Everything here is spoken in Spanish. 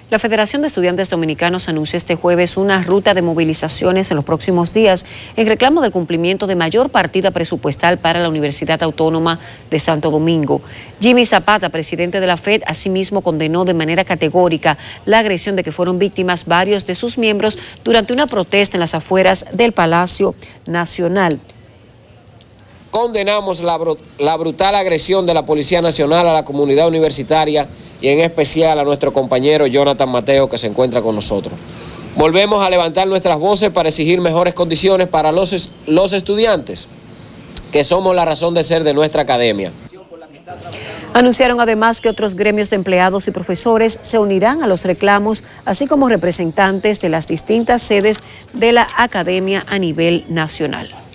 La Federación de Estudiantes Dominicanos anunció este jueves una ruta de movilizaciones en los próximos días en reclamo del cumplimiento de mayor partida presupuestal para la Universidad Autónoma de Santo Domingo. Jimmy Zapata, presidente de la FED, asimismo condenó de manera categórica la agresión de que fueron víctimas varios de sus miembros durante una protesta en las afueras del Palacio Nacional. Condenamos la brutal agresión de la Policía Nacional a la comunidad universitaria y en especial a nuestro compañero Jonathan Mateo, que se encuentra con nosotros. Volvemos a levantar nuestras voces para exigir mejores condiciones para los estudiantes, que somos la razón de ser de nuestra academia. Anunciaron además que otros gremios de empleados y profesores se unirán a los reclamos, así como representantes de las distintas sedes de la academia a nivel nacional.